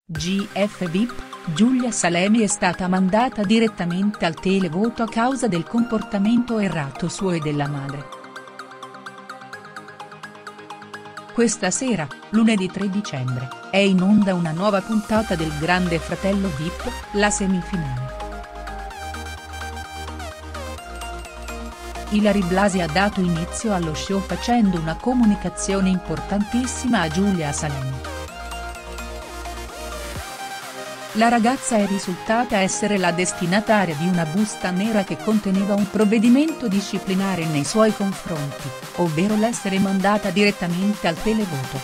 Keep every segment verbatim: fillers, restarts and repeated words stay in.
G F V I P, Giulia Salemi è stata mandata direttamente al televoto a causa del comportamento errato suo e della madre. Questa sera, lunedì tre dicembre, è in onda una nuova puntata del Grande Fratello V I P, la semifinale. Ilary Blasi ha dato inizio allo show facendo una comunicazione importantissima a Giulia Salemi. La ragazza è risultata essere la destinataria di una busta nera che conteneva un provvedimento disciplinare nei suoi confronti, ovvero l'essere mandata direttamente al televoto.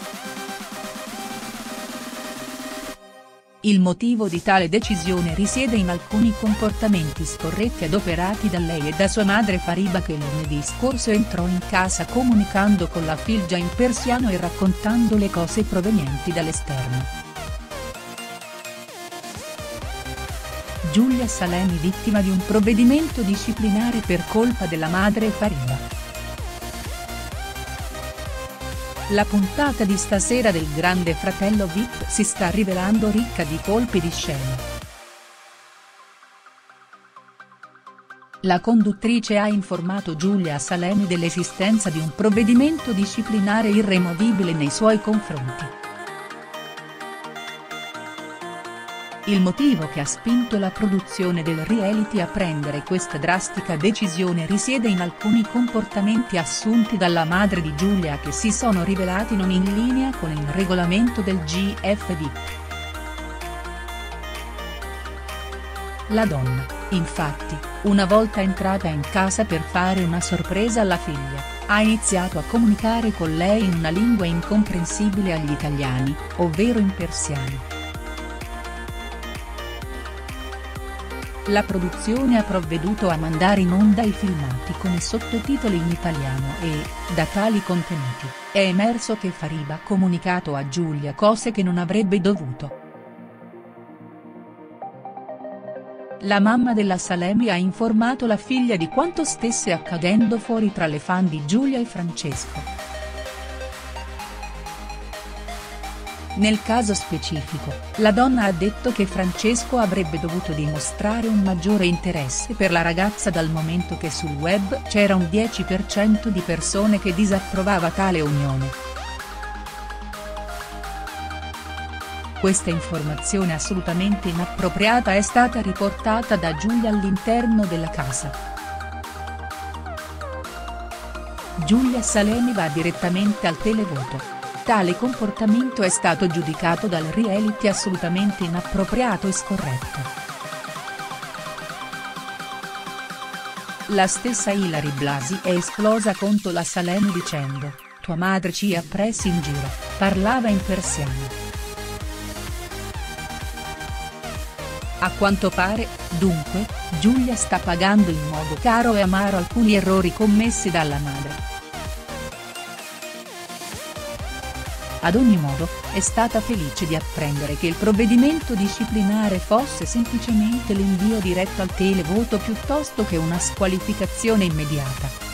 Il motivo di tale decisione risiede in alcuni comportamenti scorretti adoperati da lei e da sua madre Fariba, che lunedì scorso entrò in casa comunicando con la figlia in persiano e raccontando le cose provenienti dall'esterno. Giulia Salemi vittima di un provvedimento disciplinare per colpa della madre Fariba. La puntata di stasera del Grande Fratello V I P si sta rivelando ricca di colpi di scena. La conduttrice ha informato Giulia Salemi dell'esistenza di un provvedimento disciplinare irremovibile nei suoi confronti. Il motivo che ha spinto la produzione del reality a prendere questa drastica decisione risiede in alcuni comportamenti assunti dalla madre di Giulia che si sono rivelati non in linea con il regolamento del G F V I P. La donna, infatti, una volta entrata in casa per fare una sorpresa alla figlia, ha iniziato a comunicare con lei in una lingua incomprensibile agli italiani, ovvero in persiano. La produzione ha provveduto a mandare in onda i filmati con i sottotitoli in italiano e, da tali contenuti, è emerso che Fariba ha comunicato a Giulia cose che non avrebbe dovuto. La mamma della Salemi ha informato la figlia di quanto stesse accadendo fuori tra le fan di Giulia e Francesco. Nel caso specifico, la donna ha detto che Francesco avrebbe dovuto dimostrare un maggiore interesse per la ragazza dal momento che sul web c'era un dieci per cento di persone che disapprovava tale unione. Questa informazione assolutamente inappropriata è stata riportata da Giulia all'interno della casa. Giulia Salemi va direttamente al televoto. Tale comportamento è stato giudicato dal reality assolutamente inappropriato e scorretto. La stessa Ilary Blasi è esplosa contro la Salemi dicendo: "Tua madre ci ha presi in giro, parlava in persiano". A quanto pare, dunque, Giulia sta pagando in modo caro e amaro alcuni errori commessi dalla madre. Ad ogni modo, è stata felice di apprendere che il provvedimento disciplinare fosse semplicemente l'invio diretto al televoto piuttosto che una squalificazione immediata.